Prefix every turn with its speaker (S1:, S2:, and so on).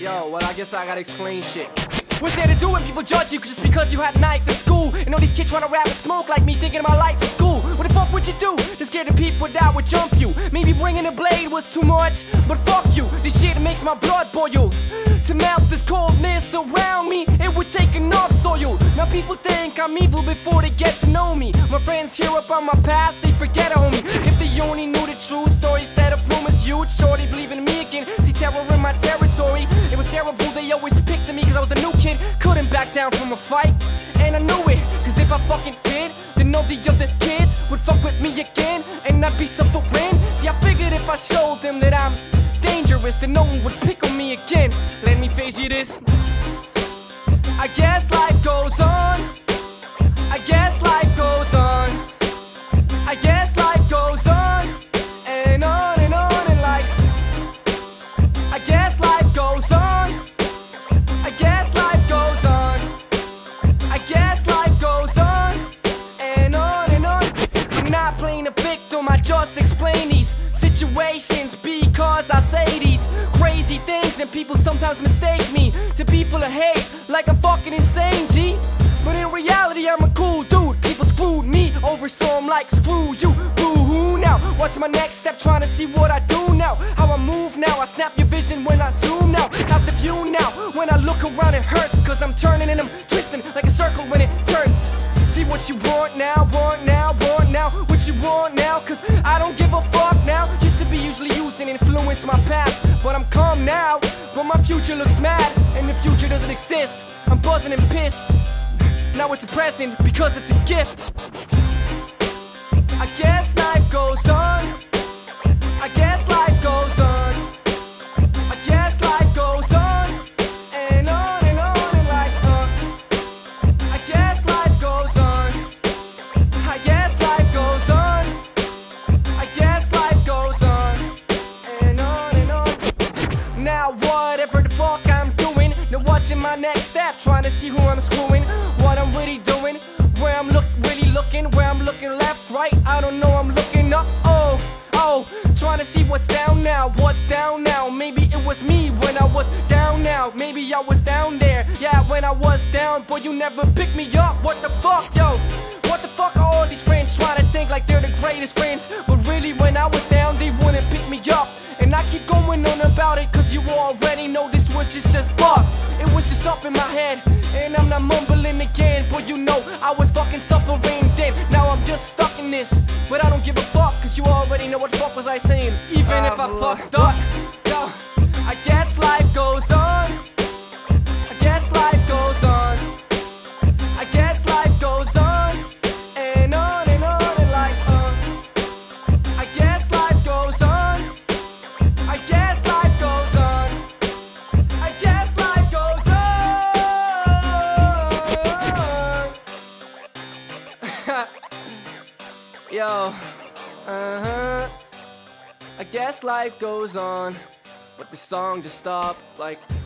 S1: Yo, well, I guess I gotta explain shit. What's there to do when people judge you just because you had a knife in school? And all these kids trying to rap and smoke like me thinking of my life in school. What the fuck would you do? Just scared the people that would jump you. Maybe bringing a blade was too much, but fuck you. This shit makes my blood boil. To melt this coldness around me, it would take enough soil. Now people think I'm evil before they get to know me. My friends hear about my past, they forget a homie. If they only knew the true story instead of rumors, you'd surely believe in me again. See terror in my territory. It was terrible, they always picked on me cause I was the new kid. Couldn't back down from a fight, and I knew it. Cause if I fucking did, then all the other kids would fuck with me again, and I'd be suffering. See, I figured if I showed them that I'm dangerous, then no one would pick on me again. Let me face you this. I guess life goes on. I guess life goes on. I guess life goes on. And on and on and like. I guess life goes on. I guess life goes on. I guess life goes on. And on and on. I'm not playing a victim, I just explain these situations because I say these crazy things, and people sometimes mistake me to be full of hate, like I'm fucking insane, G. But in reality, I'm a cool dude. People screwed me over, so I'm like, screw you, boo-hoo now. What's my next step? Trying to see what I do now, how I move now. I snap your vision when I zoom now. How's the view now? When I look around it hurts, cause I'm turning and I'm twisting like a circle when it turns. See what you want now, want now, want now. What you want now, cause I don't give a fuck now. Used to be usually used and influence my past, but I'm calm now. But my future looks mad, and the future doesn't exist. I'm buzzing and pissed. Now it's a present because it's a gift. I guess life goes on. I guess life goes on. I guess life goes on. And on and on and like I guess life goes on. I guess life goes on. I guess life goes on. And on and on. Now whatever the fuck I'm doing, now what's in my next step? Trying to see who I'm screwing, what I'm really doing, where I'm really looking, where I'm looking left, right, I don't know, I'm looking up, oh, trying to see what's down now, what's down now. Maybe it was me when I was down now, maybe I was down there, yeah, when I was down, but you never picked me up. What the fuck, yo, what the fuck are all these friends trying to think like they're the greatest friends, but really when I was down, they wouldn't pick me up. And I keep going on about it cause you already know this was just fuck. It was just up in my head, and I'm not mumbling again, but you know I was fucking suffering then. Now I'm just stuck in this, but I don't give a fuck cause you already know what the fuck was I saying. Even if I fucked up, yo, I guess life goes on. I guess life goes on. I guess life goes on. And on and on and like I guess life goes on. I guess life goes on. I guess life goes on. Yo, I guess life goes on, but the song just stopped like